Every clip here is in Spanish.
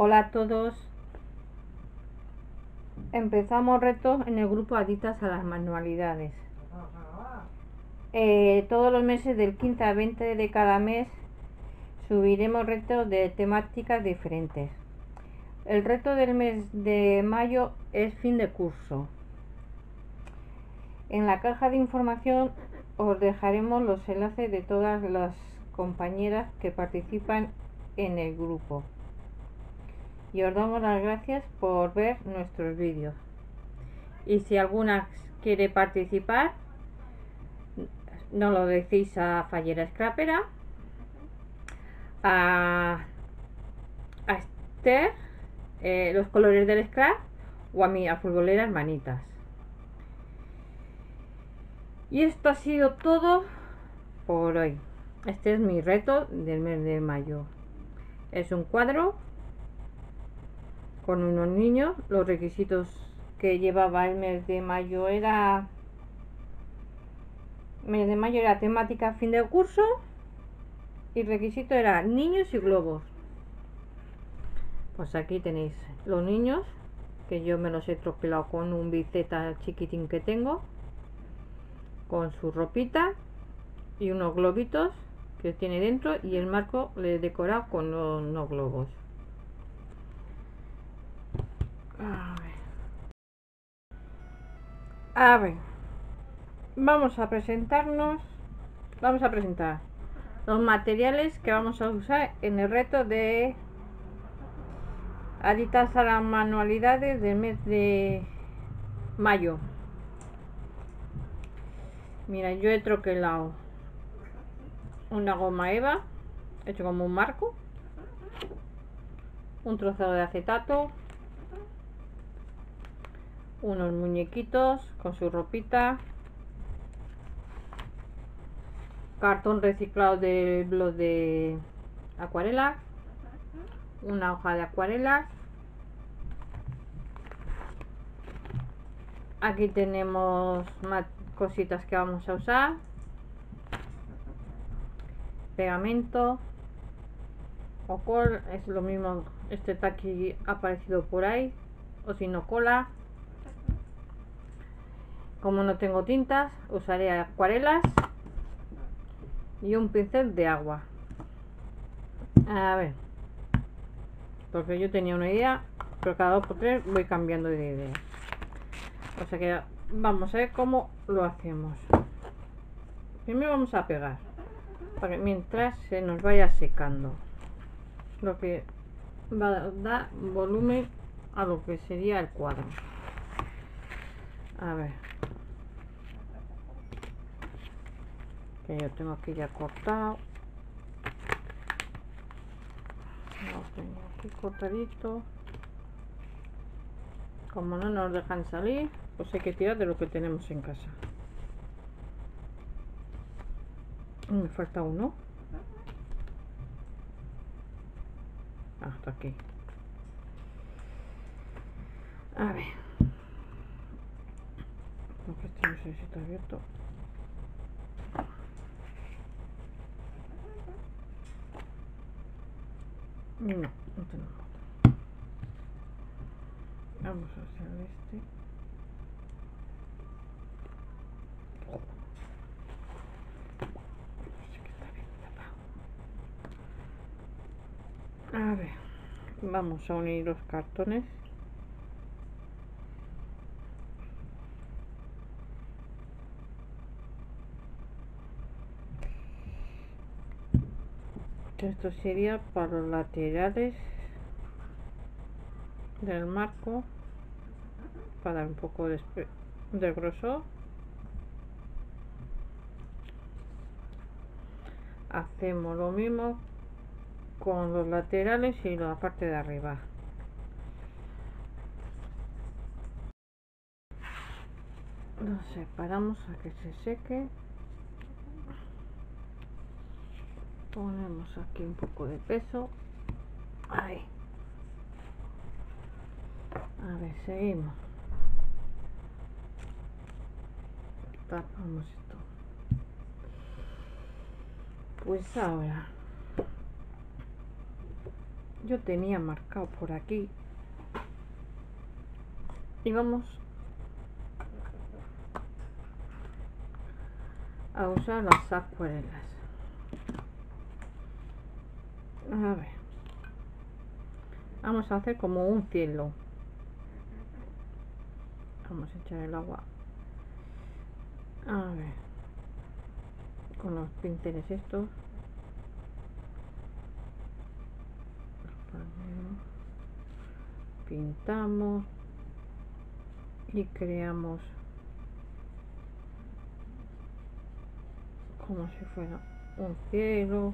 Hola a todos. Empezamos reto en el grupo Adictas a las Manualidades. Todos los meses del 15 al 20 de cada mes subiremos retos de temáticas diferentes. El reto del mes de mayo es fin de curso. En la caja de información os dejaremos los enlaces de todas las compañeras que participan en el grupo. Y os damos las gracias por ver nuestros vídeos. Y si alguna quiere participar, nos lo decís a Fallera Scrapera, a Esther, los colores del scrap, o a mí, a Futbolera Hermanitas. Y esto ha sido todo por hoy. Este es mi reto del mes de mayo. Es un cuadro con unos niños. Los requisitos que llevaba el mes de mayo era temática fin de curso y requisito era niños y globos. Pues aquí tenéis los niños, que yo me los he troquelado con un biceta chiquitín que tengo, con su ropita y unos globitos que tiene dentro, y el marco le he decorado con unos globos. A ver, vamos a presentar los materiales que vamos a usar en el reto de Adictas a las Manualidades del mes de mayo. Mira, yo he troquelado una goma eva, hecho como un marco, un trozado de acetato, unos muñequitos con su ropita, cartón reciclado del blog de acuarela, una hoja de acuarela. Aquí tenemos más cositas que vamos a usar: pegamento o cola, es lo mismo, este taqui ha aparecido por ahí, o si no, cola. Como no tengo tintas, usaré acuarelas y un pincel de agua. A ver, porque yo tenía una idea, pero cada 2 por 3 voy cambiando de idea. O sea que vamos a ver cómo lo hacemos. Primero vamos a pegar, para que mientras se nos vaya secando, lo que va a dar volumen a lo que sería el cuadro. A ver, que yo tengo aquí ya cortado, lo tengo aquí cortadito. Como no nos dejan salir, pues hay que tirar de lo que tenemos en casa. Me falta uno. Hasta aquí. A ver, porque este no sé si está abierto. No, no tenemos. Vamos a hacer este. A ver, vamos a unir los cartones. Esto sería para los laterales del marco, para dar un poco de grosor. Hacemos lo mismo con los laterales y la parte de arriba. Lo separamos a que se seque. Ponemos aquí un poco de peso. Ahí. A ver, seguimos. Tapamos esto. Pues ahora yo tenía marcado por aquí y vamos a usar las acuarelas. A ver, vamos a hacer como un cielo. Vamos a echar el agua, a ver, con los pinceles estos pintamos y creamos como si fuera un cielo.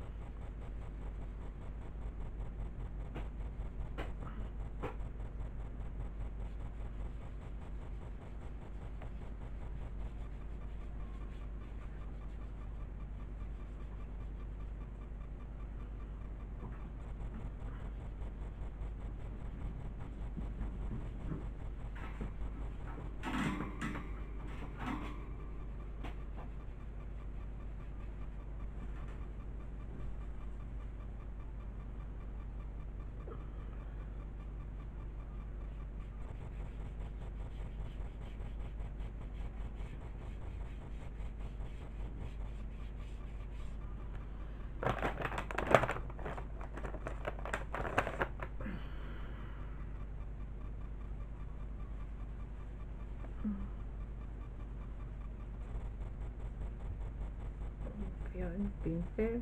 El pincel,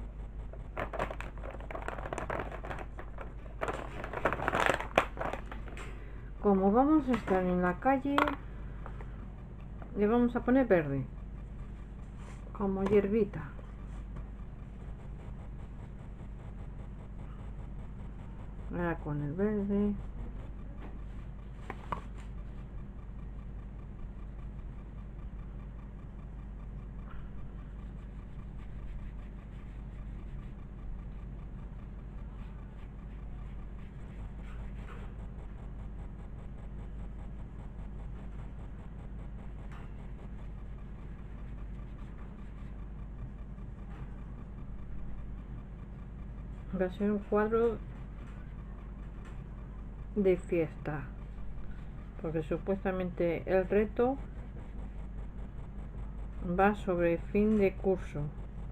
como vamos a estar en la calle, le vamos a poner verde, como hierbita. Ahora con el verde va a ser un cuadro de fiesta, porque supuestamente el reto va sobre fin de curso.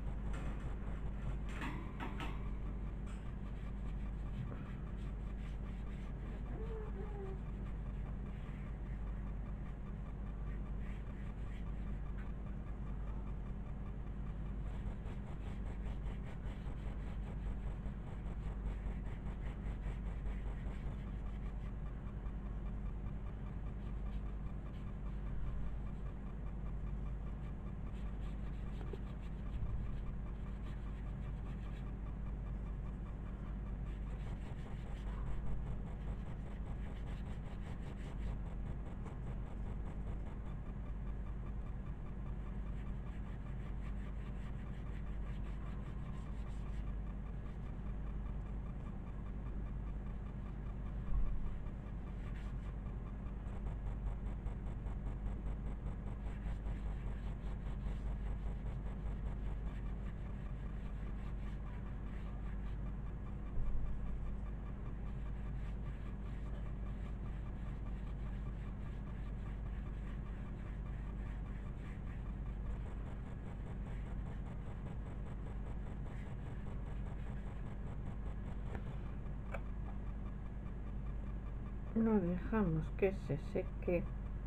Lo dejamos que se seque.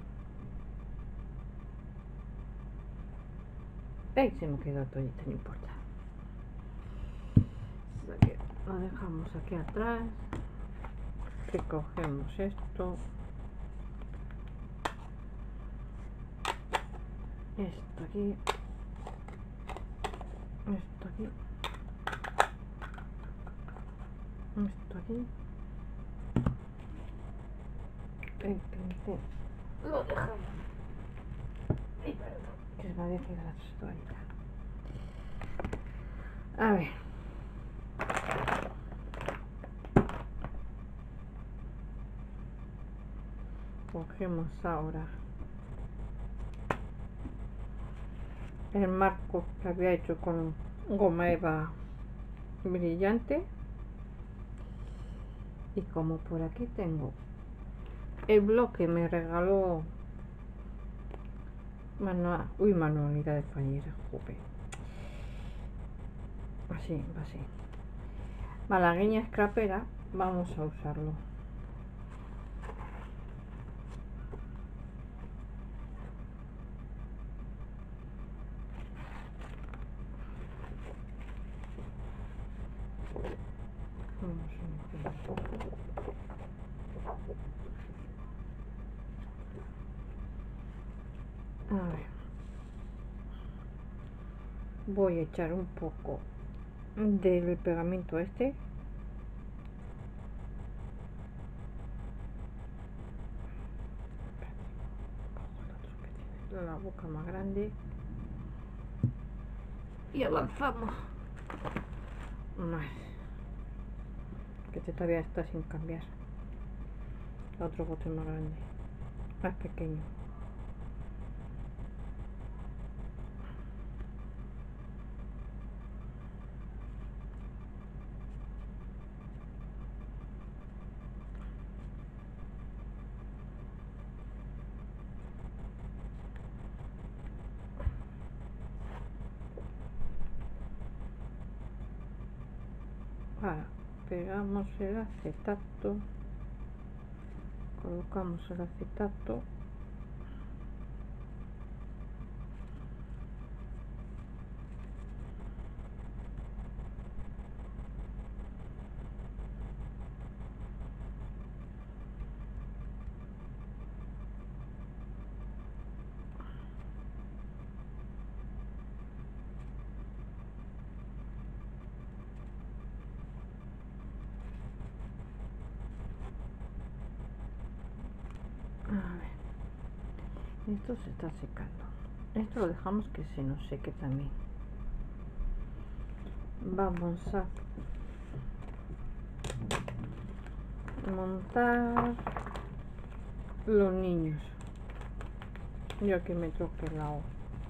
¡Ay! Se me quedó toallita, no importa. Lo dejamos aquí atrás. Recogemos esto. Esto aquí. Esto aquí. Esto aquí. El pincel lo dejamos. Ay, perdón, que se me había quedado la toallita. A ver. Cogemos ahora el marco que había hecho con goma eva brillante Y como por aquí tengo el bloque me regaló manualidad de fallera, jope. Así, así. Malagueña escrapera, vamos a usarlo. Vamos a limpiar un poco. A ver. Voy a echar un poco del pegamento este. La boca más grande. Y avanzamos. Más. Que este todavía está sin cambiar. El otro bote más grande. Más pequeño. Ahora pegamos el acetato, colocamos el acetato esto se está secando. Esto lo dejamos que se nos seque también. Vamos a montar los niños. Yo aquí me troqué el lado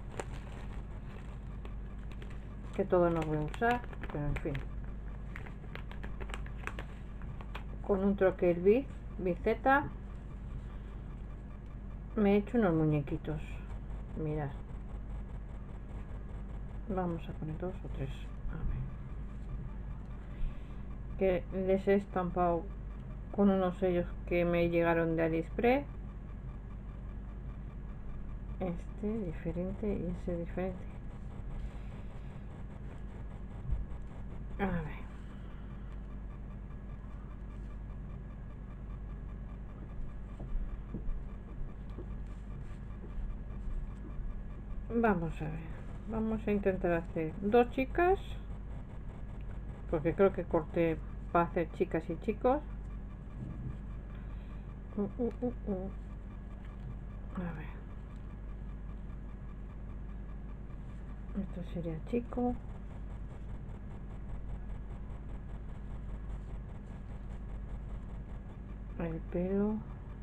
que todo no voy a usar, pero en fin, con un troquel biceta me he hecho unos muñequitos. Mirad, vamos a poner 2 o 3, a ver, que les he estampado con unos sellos que me llegaron de AliExpress. Este diferente y ese diferente. A ver, vamos a ver, vamos a intentar hacer 2 chicas, porque creo que corté para hacer chicas y chicos. A ver, esto sería chico. El pelo,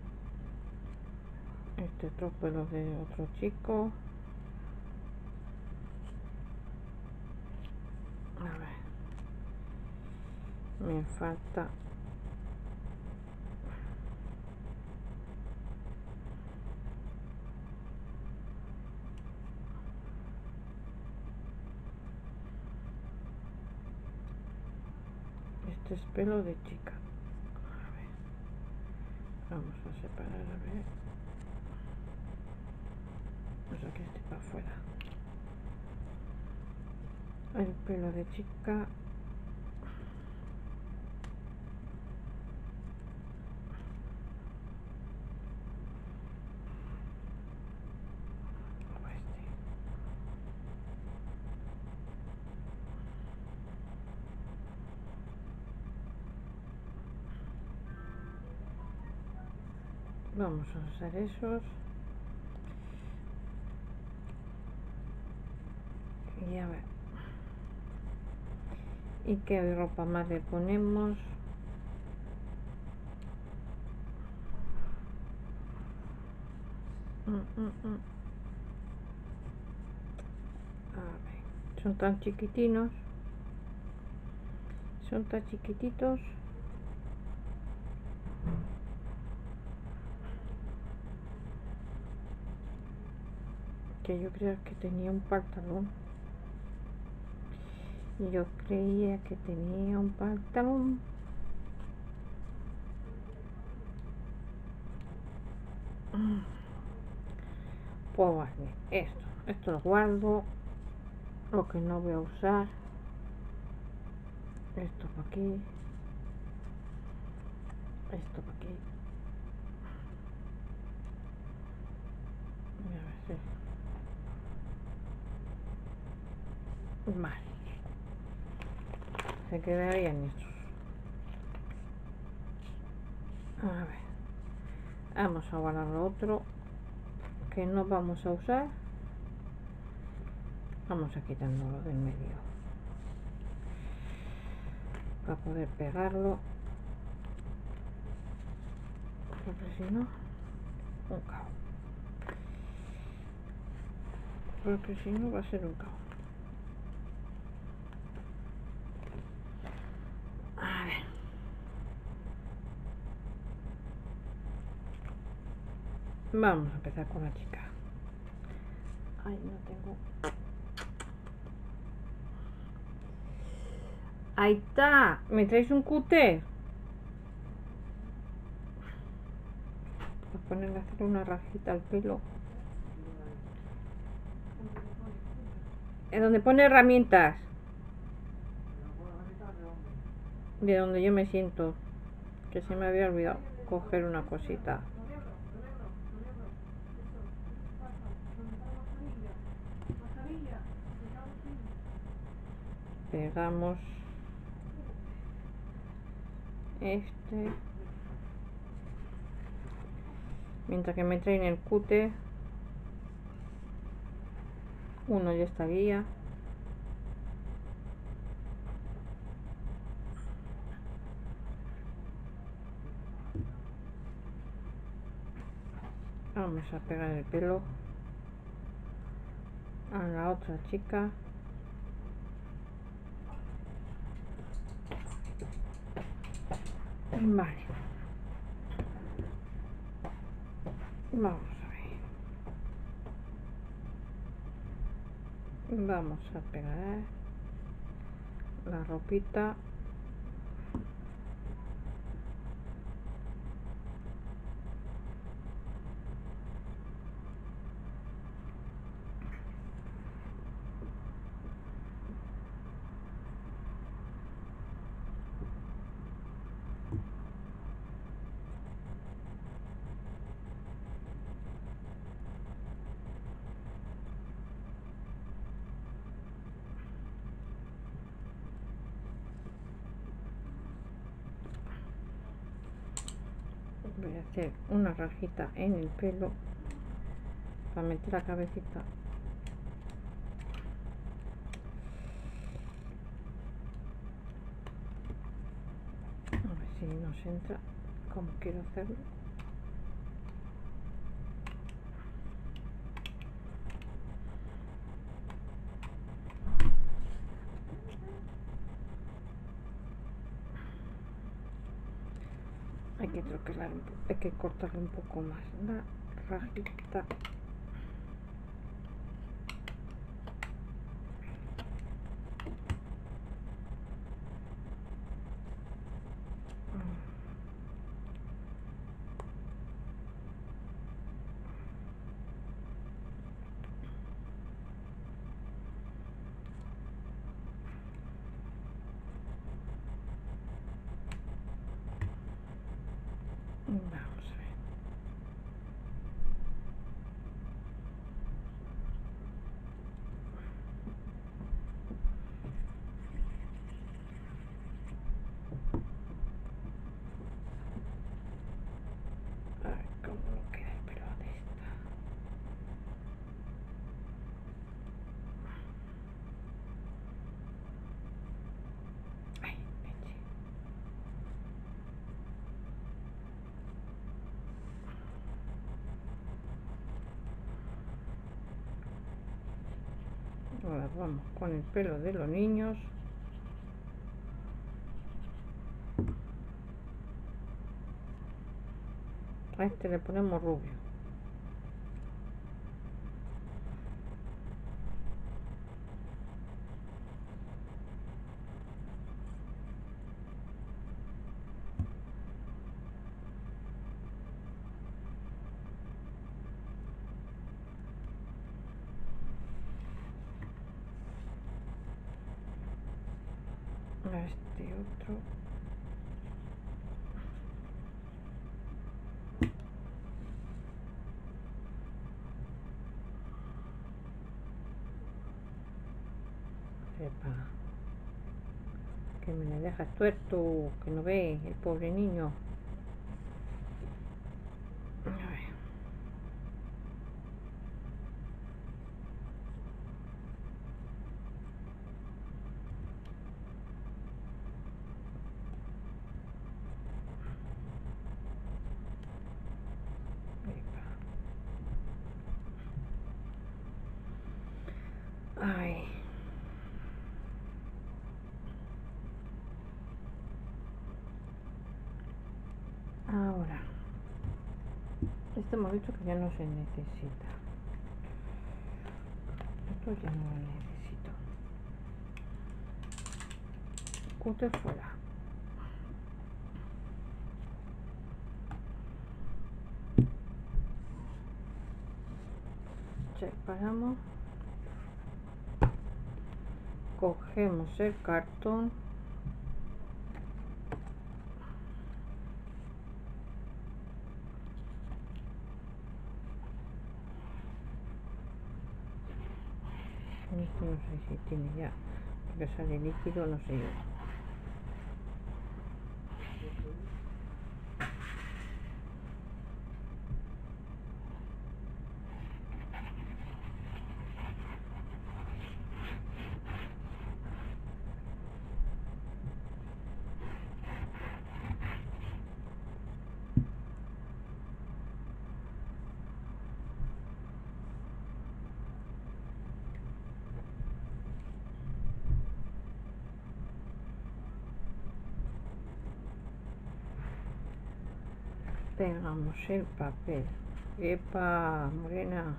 este otro pelo de otro chico. A ver, me falta este es pelo de chica. A ver, vamos a separar, a ver, pues aquí este para afuera. El pelo de chica. Vamos a usar esos. Y a ver. ¿Y qué ropa más le ponemos? A ver. Son tan chiquitinos. Son tan chiquititos. Que yo creía que tenía un pantalón. Yo creía que tenía un pantalón. Pues vale, esto lo guardo. Lo que no voy a usar. Esto para aquí. Esto para aquí. A ver si. Vale. Se quedarían estos. A ver. Vamos a guardar lo otro que no vamos a usar. Vamos a quitarlo del medio para poder pegarlo, porque si no, un caos. Porque si no va a ser un caos. A ver. Vamos a empezar con la chica. Ay, no tengo. Ahí está. ¿Me traes un cúter? Para ponerle a hacer una rajita al pelo. Es donde pone herramientas. De donde yo me siento. Que se me había olvidado coger una cosita. Pegamos este. Mientras que me traen el cúter. Uno ya estaría. Vamos a pegar el pelo a la otra chica. Vale. Vamos a ver. Vamos a pegar la ropita. Voy a hacer una rajita en el pelo para meter la cabecita. A ver si nos entra como quiero hacerlo. Hay que troquelar un poco, hay que cortarle un poco más la rajita. Vamos a ver. A ver cómo lo queda el pelo de esta. Ay, leche. Ahora vamos con el pelo de los niños. A este le ponemos rubio. a este otro. Epa. Que me le dejas tuerto, que no ve el pobre niño. A ver. Ay. Ahora. Esto hemos dicho que ya no se necesita. Esto ya no lo necesito. Cúter fuera. Separamos. Cogemos el cartón. Esto no sé si tiene ya, porque sale líquido, no sé yo. Pegamos el papel. Epa, morena.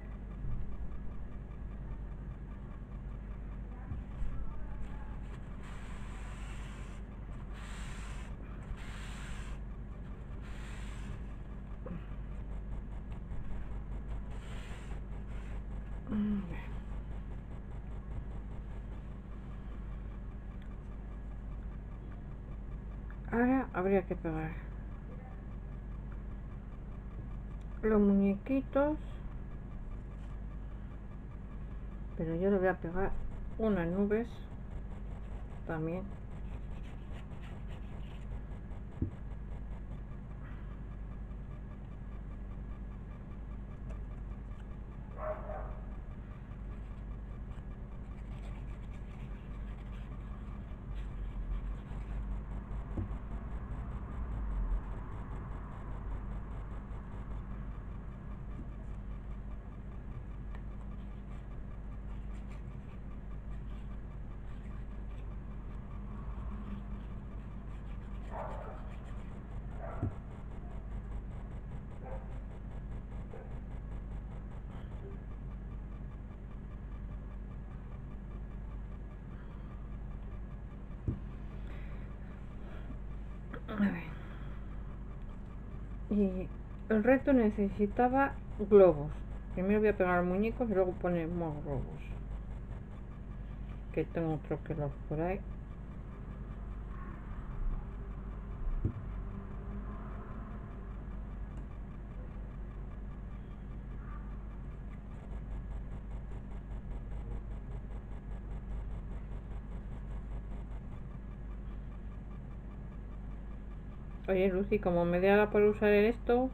Ahora habría que pegar los muñequitos, pero yo le voy a pegar unas nubes también. A ver. Y el resto necesitaba globos. Primero voy a pegar muñecos y luego ponemos globos. Que tengo otros que los por ahí. Oye, Lucy, como me da por usar esto,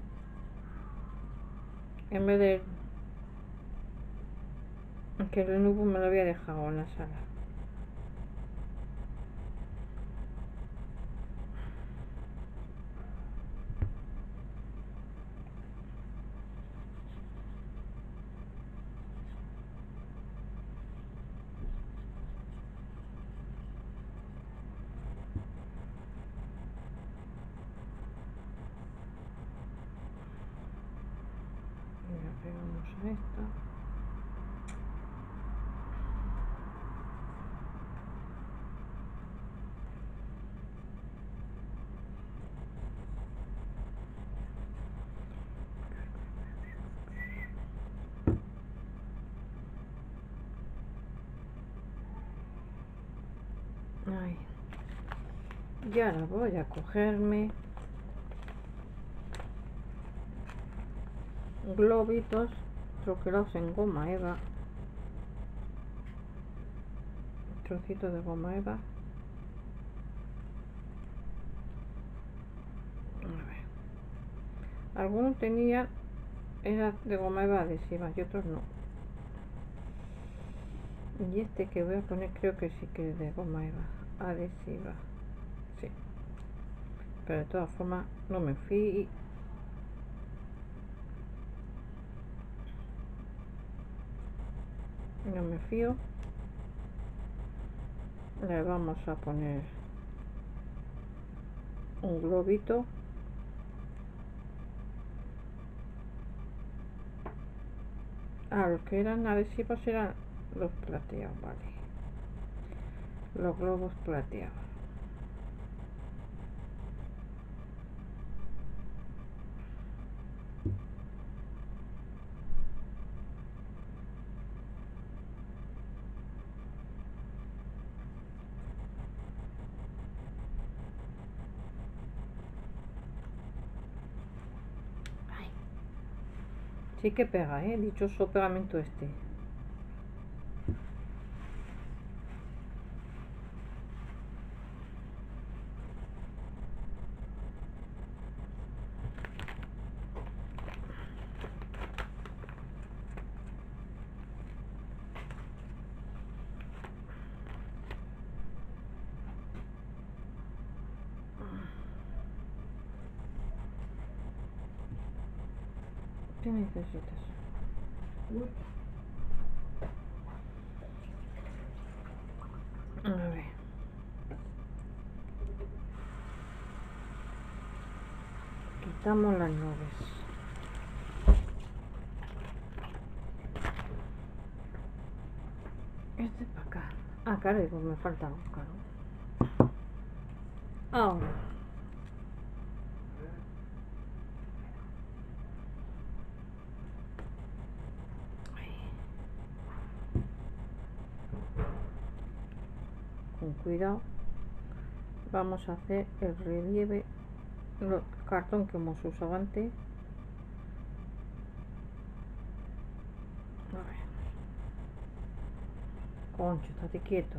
en vez de que el nubo me lo había dejado en la sala. Ya pegamos a esta. Ay. Y ahora voy a cogerme globitos troquelados en goma eva, trocitos de goma eva. A ver. Algunos tenían era de goma eva adhesiva y otros no. Y este que voy a poner creo que sí que es de goma eva adhesiva. Sí. Pero de todas formas no me fío. No me fío. Le vamos a poner un globito. Los que eran adhesivos eran los plateados, vale. Los globos plateados. Sí que pega, dichoso pegamento este. ¿Qué necesitas? A ver. Quitamos las nubes. Este para acá. Claro, pues me falta un claro. Ahora. Con cuidado. Vamos a hacer el relieve. El cartón que hemos usado antes. A ver. Concho, estate quieto.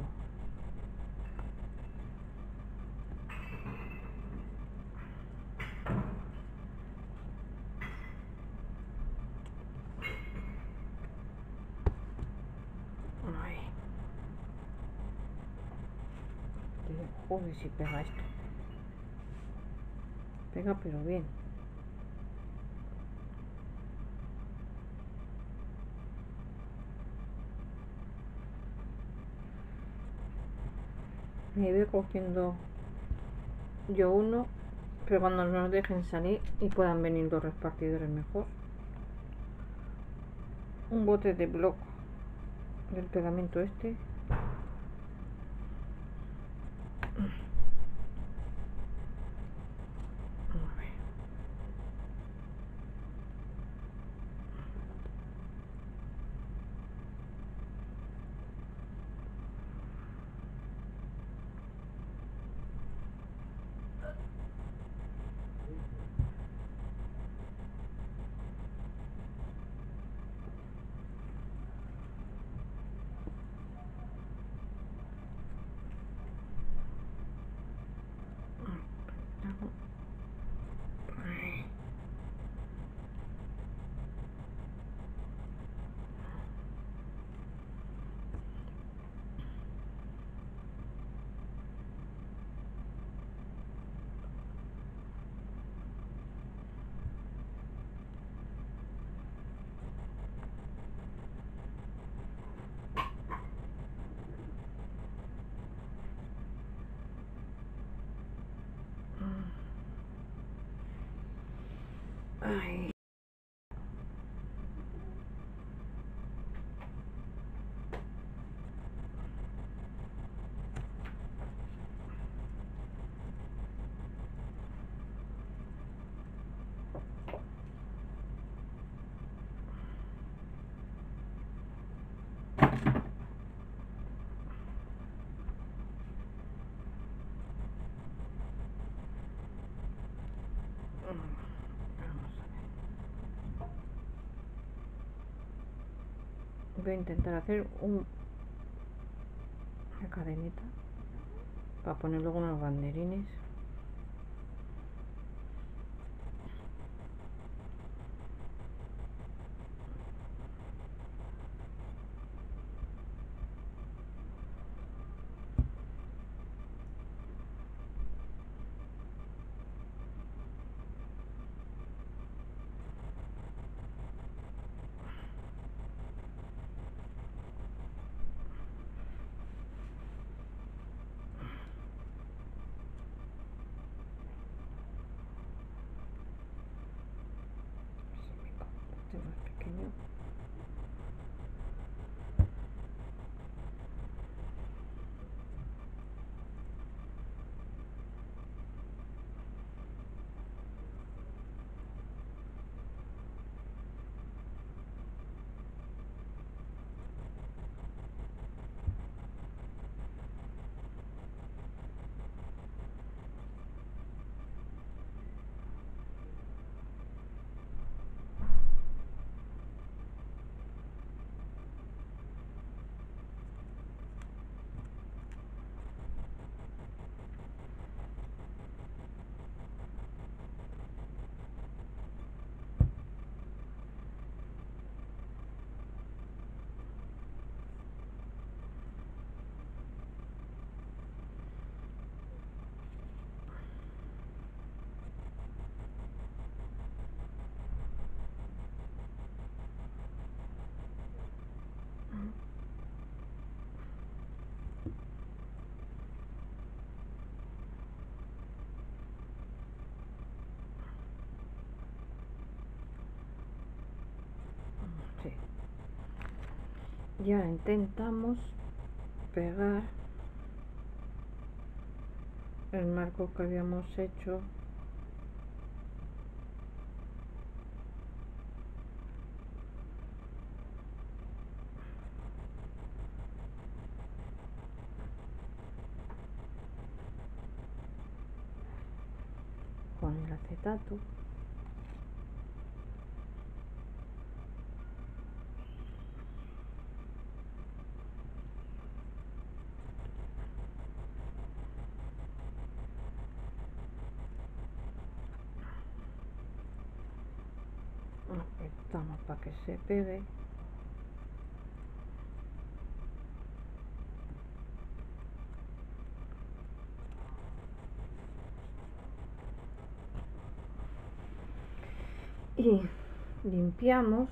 Ay. Joder, si pega esto. Pega pero bien. Me voy cogiendo yo uno, pero cuando nos dejen salir y puedan venir dos repartidores mejor. Un bote de bloc del pegamento este. Ay. voy a intentar hacer una cadenita para poner luego unos banderines. Más pequeño. Sí. Ya intentamos pegar el marco que habíamos hecho con el acetato. Apretamos para que se pegue. Y limpiamos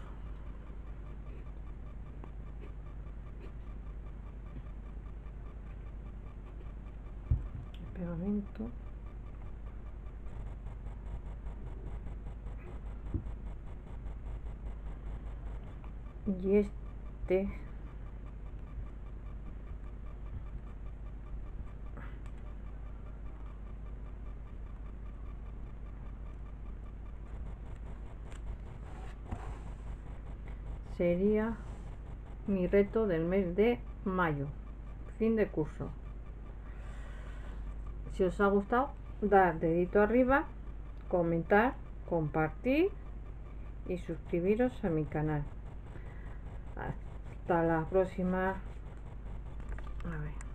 el pegamento. Y este sería mi reto del mes de mayo, fin de curso. Si os ha gustado, dar dedito arriba, comentar, compartir y suscribiros a mi canal. Hasta la próxima. A ver.